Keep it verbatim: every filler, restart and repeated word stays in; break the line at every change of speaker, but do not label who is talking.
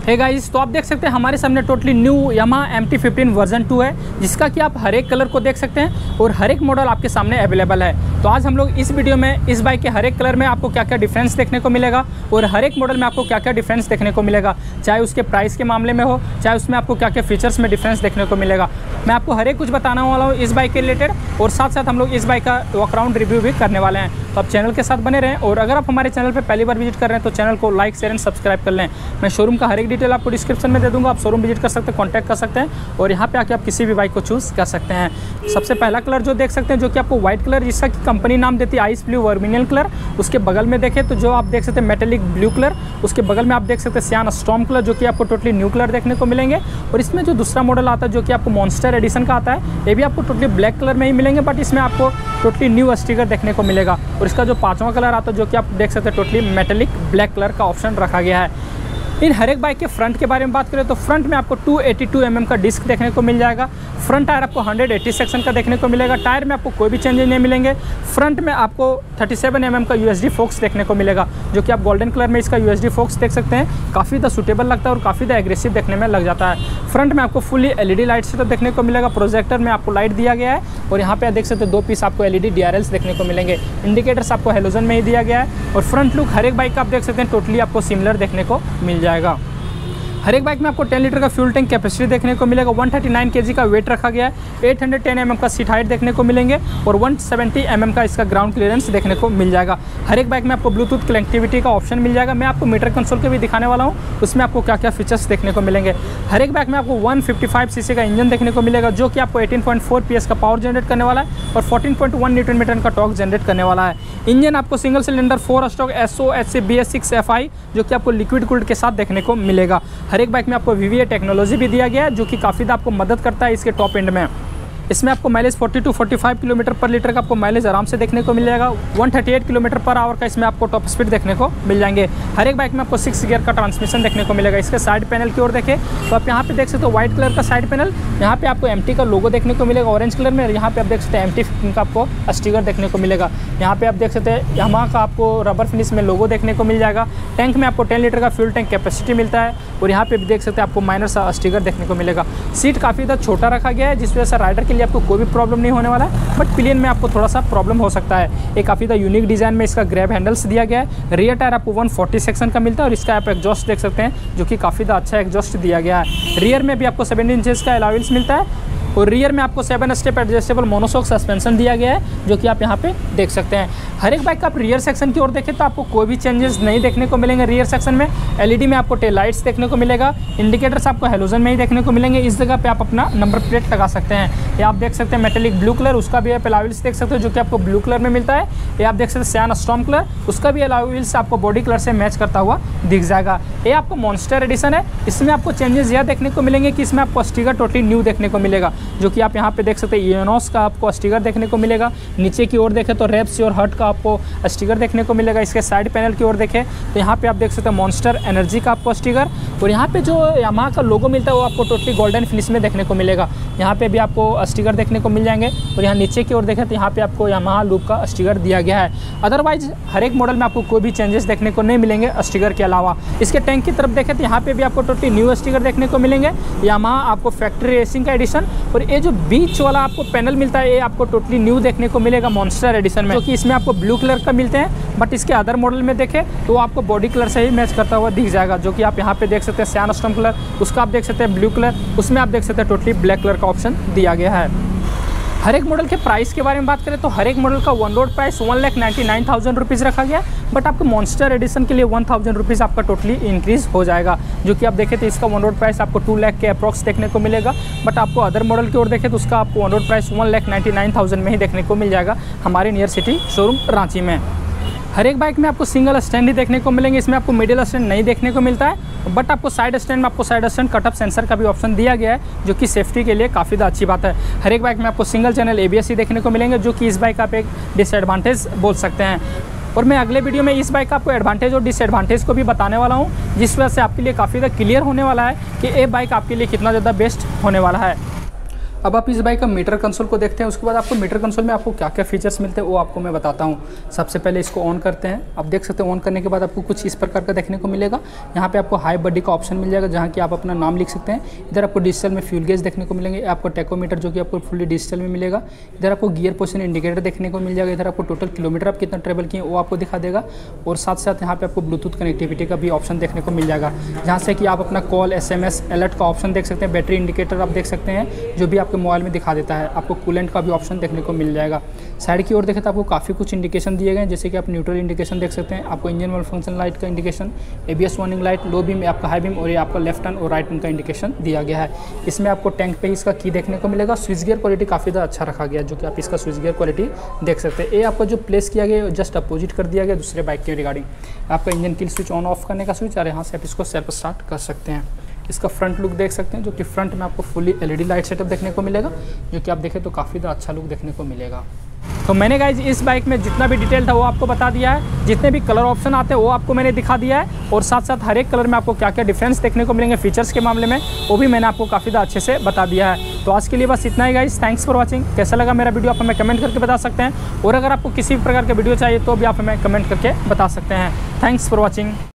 Hey guys, तो आप देख सकते हैं हमारे सामने totally new Yamaha M T fifteen version two है, जिसका कि आप हर एक कलर को देख सकते हैं और हर एक मॉडल आपके सामने अवेलेबल है। तो आज हम लोग इस वीडियो में इस बाइक के हर एक कलर में आपको क्या क्या डिफरेंस देखने को मिलेगा और हर एक मॉडल में आपको क्या क्या डिफरेंस देखने को मिलेगा, चाहे उसके प्राइस के मामले में हो, चाहे उसमें आपको क्या क्या फीचर्स में डिफरेंस देखने को मिलेगा। मैं आपको हर एक कुछ बताने वाला हूँ इस बाइक के रिलेटेड, और साथ साथ हम लोग इस बाइक का वॉक अराउंड रिव्यू भी करने वाले हैं। तो आप चैनल के साथ बने रहें, और अगर आप हमारे चैनल पर पहली बार विजिट कर रहे हैं तो चैनल को लाइक शेयर एंड सब्सक्राइब कर लें। मैं शोरूम का हर एक डिटेल आपको डिस्क्रिप्शन में दे दूंगा, आप शोरूम विजिट कर सकते हैं, कॉन्टैक्ट कर सकते हैं और यहाँ पे आके आप किसी भी बाइक को चूज़ कर सकते हैं। सबसे पहला कलर जो देख सकते हैं, जो कि आपको व्हाइट कलर, जिसका कि कंपनी नाम देती है आइस ब्लू वर्मिनियल कलर। उसके बगल में देखें तो जो आप देख सकते हैं मेटेलिक ब्लू कलर, उसके बगल में आप देख सकते हैं सियान स्टॉर्म कलर, जो कि आपको टोटली न्यू कलर देखने को मिलेंगे। और इसमें जो दूसरा मॉडल आता है जो कि आपको मॉन्स्टर एडिशन का आता है, ये भी आपको टोटली ब्लैक कलर में ही मिलेंगे, बट इसमें आपको टोटली न्यू स्टिकर देखने को मिलेगा। और इसका जो पाँचवा कलर आता है जो कि आप देख सकते हैं टोटली मेटेलिक ब्लैक कलर का ऑप्शन रखा गया है। इन हर एक बाइक के फ्रंट के बारे में बात करें तो फ्रंट में आपको two eighty two M M का डिस्क देखने को मिल जाएगा। फ्रंट टायर आपको वन एटी सेक्शन का देखने को मिलेगा। टायर में आपको कोई भी चेंजेस नहीं मिलेंगे। फ्रंट में आपको थर्टी सेवन एम एम का यूएसडी फोक्स देखने को मिलेगा, जो कि आप गोल्डन कलर में इसका यूएसडी फोक्स देख सकते हैं। काफ़ी ज़्यादा सूटेबल लगता है और काफ़ी ज़्यादा एग्रेसिव देखने में लग जाता है। फ्रंट में आपको फुली एलईडी लाइट सेटअप देखने को मिलेगा। प्रोजेक्टर में आपको लाइट दिया गया है, और यहाँ पे आप देख सकते हैं दो पीस आपको एलईडी डीआरएल्स देखने को मिलेंगे। इंडिकेटर्स आपको हेलोजन में ही दिया गया है। और फ्रंट लुक हर एक बाइक का आप देख सकते हैं टोटली आपको सिमिलर देखने को मिल जाएगा। हर एक बाइक में आपको टेन लीटर का फ्यूल टैंक कैपेसिटी देखने को मिलेगा। वन थर्टी नाइन केजी का वेट रखा गया है। Eight hundred ten M M का सीट हाइट देखने को मिलेंगे, और वन सेवेंटी एम एम का इसका ग्राउंड क्लियरेंस देखने को मिल जाएगा। हर एक बाइक में आपको ब्लूटूथ कनेक्टिविटी का ऑप्शन मिल जाएगा। मैं आपको मीटर कंसोल के भी दिखाने वाला हूँ, उसमें आपको क्या क्या फीचर्स देखने को मिलेंगे। हर एक बाइक में आपको वन फिफ्टी फाइव सीसी का इंजन देखने को मिलेगा, जो कि आपको एटीन पॉइंट फोर पीएस का पावर जनरेट करने वाला है और fourteen point one newton metre का टॉर्क जनरेट करने वाला है। इंजन आपको single cylinder four stroke S O H C B S six F I, जो कि आपको लिक्विड कूल्ड के साथ देखने को मिलेगा। हर एक बाइक में आपको वीवीए टेक्नोलॉजी भी दिया गया है, जो कि काफ़ी आपको मदद करता है इसके टॉप एंड में। इसमें आपको mileage forty two forty five kilometre per litre का आपको माइलेज आराम से देखने को मिल जाएगा। One thirty eight kilometre per hour का इसमें आपको टॉप स्पीड देखने को मिल जाएंगे। हर एक बाइक में आपको सिक्स गियर का ट्रांसमिशन देखने को मिलेगा। इसके साइड पैनल की ओर देखें तो आप यहाँ पे देख सकते हो व्हाइट कलर का साइड पैनल, यहाँ पे आपको एमटी का लोगो देखने को मिलेगा ऑरेंज कलर में। यहाँ पे आप देख सकते हैं एमटी फिफ्टीन का आपको स्टिकर देखने को मिलेगा। यहाँ पे आप देख सकते हैं यामाहा का आपको रबर फिनिश में लोगो देखने को मिल जाएगा। टैंक में आपको टेन लीटर का फ्यूल टैंक कैपेसिटी मिलता है, और यहाँ पे भी देख सकते हैं आपको माइनर सा स्टिकर देखने को मिलेगा। सीट काफ़ी ज़्यादा छोटा रखा गया है, जिस वजह से राइडर के लिए आपको कोई भी प्रॉब्लम नहीं होने वाला है, बट पिलियन में आपको थोड़ा सा प्रॉब्लम हो सकता है। एक काफ़ी ज़्यादा यूनिक डिज़ाइन में इसका ग्रैब हैंडल्स दिया गया है। रियर टायर आपको वन फोर्टी सेक्शन का मिलता है, और इसका आप एग्जॉस्ट देख सकते हैं, जो कि काफ़ी ज़्यादा अच्छा एग्जॉस्ट दिया गया है। रियर में भी आपको सेवन इंचेस का अलॉय व्हील्स मिलता है, और रियर में आपको seven step adjustable monoshock suspension दिया गया है, जो कि आप यहाँ पे देख सकते हैं। हर एक बाइक का आप रियर सेक्शन की ओर देखें तो आपको कोई भी चेंजेस नहीं देखने को मिलेंगे। रियर सेक्शन में एलईडी में आपको टेल लाइट्स देखने को मिलेगा। इंडिकेटर्स आपको हेलोजन में ही देखने को मिलेंगे। इस जगह पे आप अपना नंबर प्लेट लगा सकते हैं। ये आप देख सकते हैं मेटेलिक ब्लू कलर, उसका भी आप अलॉय व्हील्स देख सकते हो, जो कि आपको ब्लू कलर में मिलता है। ये आप देख सकते हैं सियान स्टॉर्म कलर, उसका भी अलॉय व्हील्स आपको बॉडी कलर से मैच करता हुआ दिख जाएगा। ये आपको मॉन्स्टर एडिशन है। इसमें आपको चेंजेस यह देखने को मिलेंगे कि इसमें आपको स्टिकर टोटली न्यू देखने को मिलेगा, जो कि आप यहाँ पे देख सकते हैं इयोनोस का आपको स्टिकर देखने को मिलेगा। नीचे की ओर देखें तो रेप्स और हर्ट का आपको स्टिकर देखने को मिलेगा। इसके साइड पैनल की ओर देखें तो यहाँ पे आप देख सकते हैं मॉन्स्टर एनर्जी का आपको स्टिकर, और यहाँ पे जो यामाहा का लोगो मिलता है वो आपको टोटली गोल्डन फिनिश में देखने को मिलेगा। यहाँ पे भी आपको स्टिकर देखने को मिल जाएंगे, और यहाँ नीचे की ओर देखें तो यहाँ पे आपको यामाहा लूप का स्टिकर दिया गया है। अदरवाइज हर एक मॉडल में आपको कोई भी चेंजेस देखने को नहीं मिलेंगे स्टिकर के अलावा। इसके टैंक की तरफ देखें तो यहाँ पे भी आपको टोटली न्यू स्टिकर देखने को मिलेंगे। यामाहा आपको फैक्ट्री रेसिंग का एडिशन, और ये जो बीच वाला आपको पैनल मिलता है ये आपको टोटली न्यू देखने को मिलेगा मॉन्स्टर एडिशन में, जो कि इसमें आपको ब्लू कलर का मिलते हैं, बट इसके अदर मॉडल में देखें तो आपको बॉडी कलर से ही मैच करता हुआ दिख जाएगा। जो कि आप यहाँ पे देख सकते हैं सियान स्टॉर्म कलर, उसका आप देख सकते हैं ब्लू कलर, उसमें आप देख सकते हैं टोटली ब्लैक कलर का ऑप्शन दिया गया है। हर एक मॉडल के प्राइस के बारे में बात करें तो हर एक मॉडल का on road price one lakh ninety nine thousand rupees रखा गया, बट आपको मॉन्स्टर एडिशन के लिए वन थाउजेंड रुपीज़ आपका टोटली इंक्रीज़ हो जाएगा। जो कि आप देखें तो इसका वन रोड प्राइस आपको टू लाख के अप्रॉक्स देखने को मिलेगा, बट आपको अदर मॉडल की ओर देखें तो उसका आपको on road price one lakh ninety nine thousand में ही देखने को मिल जाएगा हमारे नियर सिटी शोरूम रांची में। हर एक बाइक में आपको सिंगल स्टैंड ही देखने को मिलेंगे। इसमें आपको मिडिल स्टैंड नहीं देखने को मिलता है, बट आपको साइड स्टैंड में आपको साइड स्टैंड कटअप सेंसर का भी ऑप्शन दिया गया है, जो कि सेफ्टी के लिए काफ़ी ज़्यादा अच्छी बात है। हर एक बाइक में आपको सिंगल चैनल एबीएस ही देखने को मिलेंगे, जो कि इस बाइक का आप एक डिसएडवांटेज बोल सकते हैं। और मैं अगले वीडियो में इस बाइक का आपको एडवांटेज और डिसएडवांटेज को भी बताने वाला हूँ, जिस वजह से आपके लिए काफ़ी ज़्यादा क्लियर होने वाला है कि ये बाइक आपके लिए कितना ज़्यादा बेस्ट होने वाला है। अब आप इस बाइक का मीटर कंसोल को देखते हैं, उसके बाद आपको मीटर कंसोल में आपको क्या क्या फीचर्स मिलते हैं वो आपको मैं बताता हूँ। सबसे पहले इसको ऑन करते हैं। आप देख सकते हैं ऑन करने के बाद आपको कुछ इस प्रकार का देखने को मिलेगा। यहाँ पे आपको हाई बॉडी का ऑप्शन मिल जाएगा, जहाँ कि आप अपना नाम लिख सकते हैं। इधर आपको डिजिटल में फ्यूल गेज देखने को मिलेंगे, आपको टेकोमीटर जो कि आपको फुल्ली डिजिटल में मिलेगा। इधर आपको गियर पोजिशन इंडिकेटर देखने को मिल जाएगा। इधर आपको टोटल किलोमीटर आप कितना ट्रेवल किए वो आपको दिखा देगा। और साथ साथ यहाँ पे आपको ब्लूटूथ कनेक्टिविटी का भी ऑप्शन देखने को मिल जाएगा, जहाँ से कि आप अपना call, S M S, alert का ऑप्शन देख सकते हैं। बैटरी इंडिकेटर आप देख सकते हैं जो भी आपके मोबाइल में दिखा देता है। आपको कूलेंट का भी ऑप्शन देखने को मिल जाएगा। साइड की ओर देखें तो आपको काफ़ी कुछ इंडिकेशन दिए गए हैं, जैसे कि आप न्यूट्रल इंडिकेशन देख सकते हैं, आपको इंजन वाल फंक्शन लाइट का indication, ABS warning light, low beam, आपका हाई बीम और ये आपका लेफ्ट टर्न और राइट टर्न का इंडिकेशन दिया गया है। इसमें आपको टैंक पे इसका की देखने को मिलेगा। स्विच गियर क्वालिटी काफ़ी ज़्यादा अच्छा रखा गया है, जो कि आप इसका स्विच गियर क्वालिटी देख सकते हैं। ये आपका जो प्लेस किया गया है जस्ट अपोजिट कर दिया गया दूसरे बाइक के रिगार्डिंग। आपका engine kill switch on off करने का स्विच, और यहाँ से आप इसको सेल्फ स्टार्ट कर सकते हैं। इसका फ्रंट लुक देख सकते हैं, जो कि फ्रंट में आपको फुली एलईडी लाइट सेटअप देखने को मिलेगा, जो कि आप देखें तो काफ़ी ज़्यादा अच्छा लुक देखने को मिलेगा। तो मैंने गाइज इस बाइक में जितना भी डिटेल था वो आपको बता दिया है। जितने भी कलर ऑप्शन आते हैं वो आपको मैंने दिखा दिया है, और साथ साथ हर एक कलर में आपको क्या क्या डिफरेंस देखने को मिलेंगे फीचर्स के मामले में, वो भी मैंने आपको काफ़ी ज़्यादा अच्छे से बता दिया है। तो आज के लिए बस इतना ही गाइज। Thanks for watching. कैसा लगा मेरा वीडियो आप हमें कमेंट करके बता सकते हैं, और अगर आपको किसी भी प्रकार के वीडियो चाहिए तो भी आप हमें कमेंट करके बता सकते हैं। Thanks for watching.